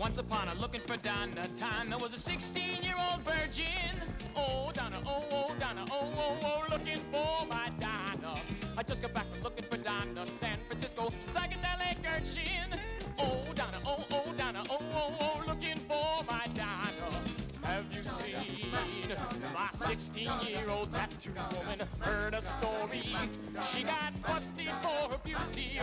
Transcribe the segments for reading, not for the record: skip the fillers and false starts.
Once upon a looking for Donna time, there was a 16-year-old virgin. Oh, Donna, oh, Donna, oh, looking for my Donna. I just got back from looking for Donna, San Francisco, psychedelic urchin. Oh, Donna, oh, Donna, oh, looking for my Donna. Have you seen my 16-year-old tattoo woman? Heard a story. She got busted for her beauty.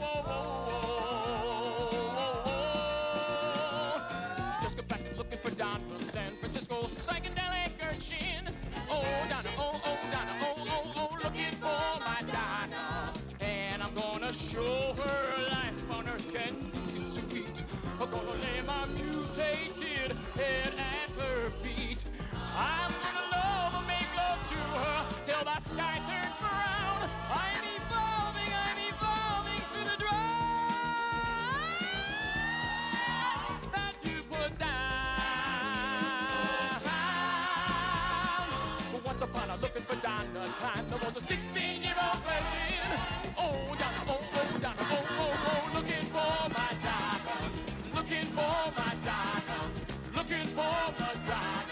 Just got back looking for Donna, San Francisco, psychedelic urchin. Oh, Donna, oh, Donna, oh, looking for my Donna. And I'm gonna show her life on earth can be sweet. I'm gonna lay my mutated head at her feet. I'm gonna love and make love to her till the sky turns brown. I'm evolving through the drugs that you put down. Once upon a looking for Donna time, there was a 16-year-old virgin. Oh, Donna, oh, Donna, oh, looking for my Donna. Looking for my Donna, looking for my Donna.